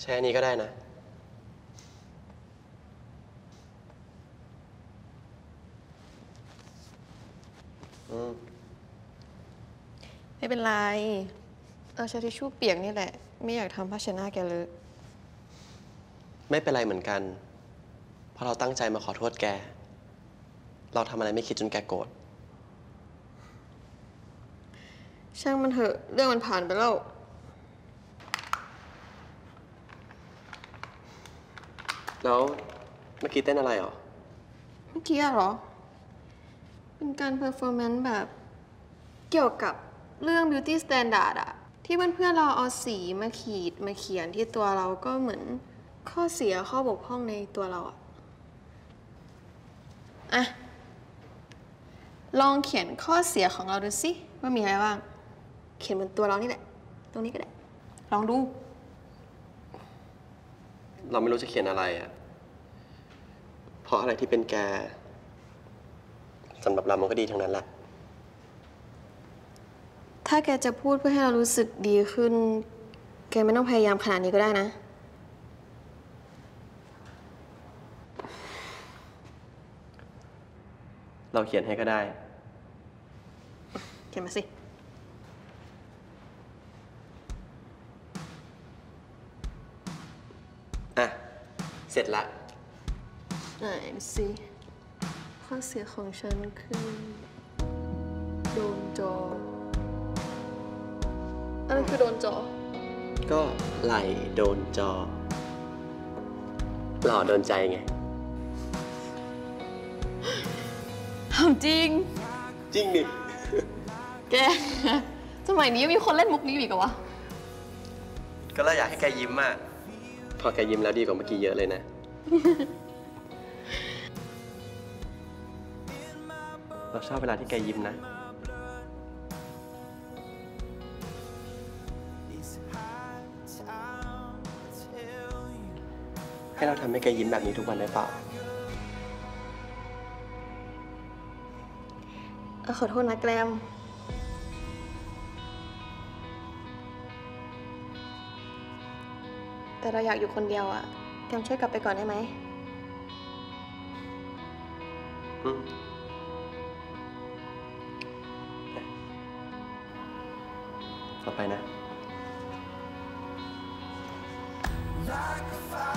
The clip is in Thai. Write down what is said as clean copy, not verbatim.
ใช้อันนี้ก็ได้นะไม่เป็นไรเอาใช้ทิชชู่เปียกนี่แหละไม่อยากทำผ้าเช็ดหน้าแกเลยไม่เป็นไรเหมือนกัน เพราะเราตั้งใจมาขอโทษแก เราทำอะไรไม่คิดจนแกโกรธช่างมันเถอะเรื่องมันผ่านไปแล้วแล้วเมื่อกี้เต้นอะไรหรอเมื่อกี้เหรอ เป็นการเพอร์ฟอร์แมนซ์แบบเกี่ยวกับเรื่อง beauty standard อะที่เพื่อนๆเราเอาสีมาขีดมาเขียนที่ตัวเราก็เหมือนข้อเสียข้อบกพร่องในตัวเราอะลองเขียนข้อเสียของเราดูสิว่ามีอะไรบ้าง เขียนบนตัวเรานี่แหละ ตรงนี้ก็ได้ ลองดูเราไม่รู้จะเขียนอะไรอะเพราะอะไรที่เป็นแกสำหรับเรามันก็ดีทั้งนั้นแหละถ้าแกจะพูดเพื่อให้เรารู้สึกดีขึ้น แกไม่ต้องพยายามขนาดนี้ก็ได้นะเราเขียนให้ก็ได้เขียนมาสิอ่ะ เสร็จละไหนดูสิ ข้อเสียของฉันคือโดนจอ อะไรคือโดนจอก็ไหลโดนจอ หล่อโดนใจไงทำจริงจริงดิแก สมัยนี้ยังมีคนเล่นมุกนี้อยู่อีกเหรอวะก็เราอยากให้แกยิ้มอะพอแกยิ้มแล้วดีกว่าเมื่อกี้เยอะเลยนะ เราชอบเวลาที่แกยิ้มนะ ให้เราทำให้แกยิ้มแบบนี้ทุกวันได้เปล่าขอโทษนะแกรม แต่เราอยากอยู่คนเดียวอะแกรมช่วยกลับไปก่อนได้ไหมต่อไปนะ Like a fire